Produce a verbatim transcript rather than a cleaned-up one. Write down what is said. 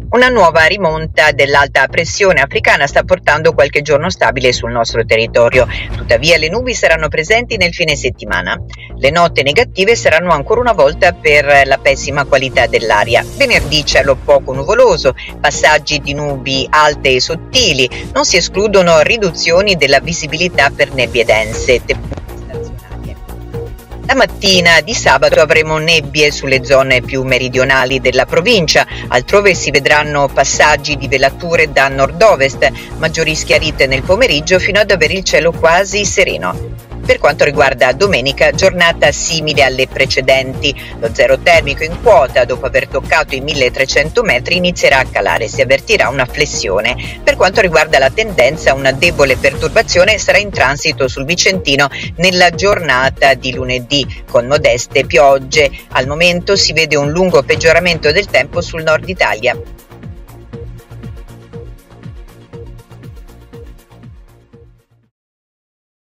Una nuova rimonta dell'alta pressione africana sta portando qualche giorno stabile sul nostro territorio, tuttavia le nubi saranno presenti nel fine settimana. Le note negative saranno ancora una volta per la pessima qualità dell'aria. Venerdì cielo poco nuvoloso, passaggi di nubi alte e sottili, non si escludono riduzioni della visibilità per nebbie dense. La mattina di sabato avremo nebbie sulle zone più meridionali della provincia, altrove si vedranno passaggi di velature da nord-ovest, maggiori schiarite nel pomeriggio fino ad avere il cielo quasi sereno. Per quanto riguarda domenica, giornata simile alle precedenti. Lo zero termico in quota, dopo aver toccato i milletrecento metri, inizierà a calare, si avvertirà una flessione. Per quanto riguarda la tendenza, una debole perturbazione sarà in transito sul Vicentino nella giornata di lunedì, con modeste piogge. Al momento si vede un lungo peggioramento del tempo sul nord Italia.